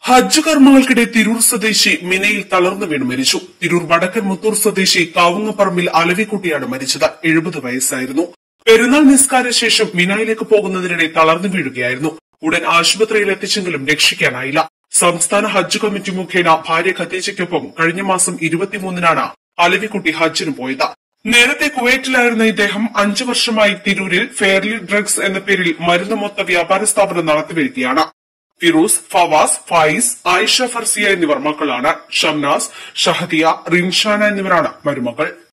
ഹജ്ജ് കർമ്മങ്ങൾക്കിടെ തിരൂർ സ്വദേശി മിനയിൽ തളർന്നു വീണ് മരിച്ചു. തിരൂർ വടക്കൻ മുത്തൂർ സ്വദേശി കാവുങ്ങപ്പറമ്പിൽ അലവിക്കുട്ടിയാണ് മരിച്ചത്. 70 വയസ്സായിരുന്നു. പെരുന്നാൾ നിസ്കാര ശേഷം മിനായിലേക്ക് പോകുന്നതിനിടെ തളർന്നു വീഴുകയായിരുന്നു. ഉടൻ ആശുപത്രിയിൽ എത്തിച്ചെങ്കിലും രക്ഷിക്കാനായില്ല. സംസ്ഥാന ഹജ്ജ് കമ്മിറ്റി മുഖേന ഭാര്യ ഖദീജയ്ക്കൊപ്പം കഴിഞ്ഞ മാസം 23-നാണ് അലവിക്കുട്ടി ഹജ്ജിന് പോയത്. നേരത്തെ കുവൈറ്റിലായിരുന്ന ഇദ്ദേഹം 5 വർഷമായി തിരൂരിൽ ഫെയർലി ഡ്രഗ്സ് എന്ന പേരിൽ മരുന്ന് മൊത്ത വ്യാപാര സ്ഥാപനം നടത്തിവരികയാണ്. ഫിറൂസ്, ഫവാസ്, ഫായിസ്, ആയിഷ ഫർസിയ എന്നിവർ മക്കളാണ്. ഷംനാസ്, ഷഹദിയ, റിൻഷാന എന്നിവരാണ് മരുമക്കൾ.